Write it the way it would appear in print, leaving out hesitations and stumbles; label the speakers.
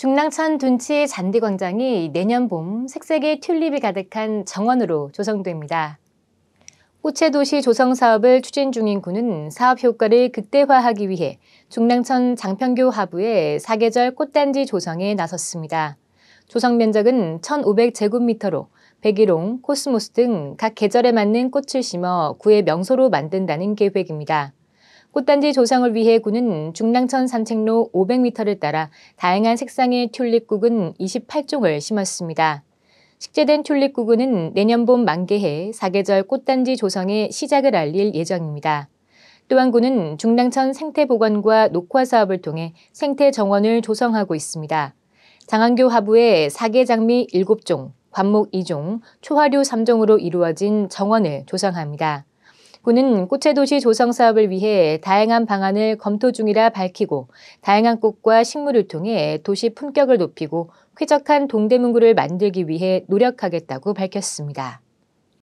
Speaker 1: 중랑천 둔치 잔디광장이 내년 봄 색색의 튤립이 가득한 정원으로 조성됩니다. 꽃의 도시 조성 사업을 추진 중인 군은 사업 효과를 극대화하기 위해 중랑천 장평교 하부에 사계절 꽃단지 조성에 나섰습니다. 조성 면적은 1,500제곱미터로 백일홍, 코스모스 등 각 계절에 맞는 꽃을 심어 구의 명소로 만든다는 계획입니다. 꽃단지 조성을 위해 군은 중랑천 산책로 500m를 따라 다양한 색상의 튤립국은 28종을 심었습니다. 식재된 튤립국은 내년 봄 만개해 사계절 꽃단지 조성의 시작을 알릴 예정입니다. 또한 군은 중랑천 생태보건과 녹화 사업을 통해 생태정원을 조성하고 있습니다. 장안교 하부에 사계장미 7종, 관목 2종, 초화류 3종으로 이루어진 정원을 조성합니다. 군은 꽃의 도시 조성 사업을 위해 다양한 방안을 검토 중이라 밝히고 다양한 꽃과 식물을 통해 도시 품격을 높이고 쾌적한 동대문구를 만들기 위해 노력하겠다고 밝혔습니다.